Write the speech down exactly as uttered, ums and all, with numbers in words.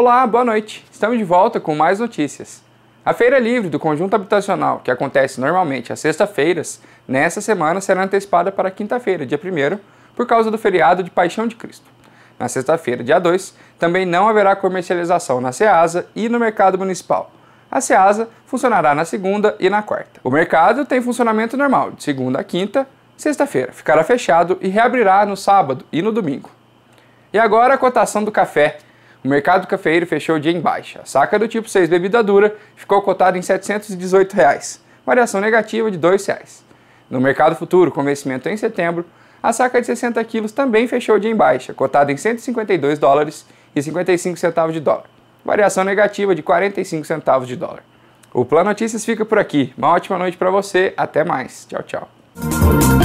Olá, boa noite. Estamos de volta com mais notícias. A Feira Livre do Conjunto Habitacional, que acontece normalmente às sextas-feiras, nesta semana será antecipada para quinta-feira, dia primeiro, por causa do feriado de Paixão de Cristo. Na sexta-feira, dia dois, também não haverá comercialização na Ceasa e no Mercado Municipal. A Ceasa funcionará na segunda e na quarta. O mercado tem funcionamento normal, de segunda a quinta, sexta-feira ficará fechado e reabrirá no sábado e no domingo. E agora a cotação do café. O mercado cafeeiro fechou o dia em baixa. A saca do tipo seis bebida dura ficou cotada em setecentos e dezoito reais, variação negativa de dois reais. No mercado futuro, com vencimento em setembro, a saca de sessenta quilos também fechou o dia em baixa, cotada em cento e cinquenta e dois dólares e cinquenta e cinco centavos de dólar, variação negativa de quarenta e cinco centavos de dólar. O Plano Notícias fica por aqui. Uma ótima noite para você. Até mais. Tchau, tchau.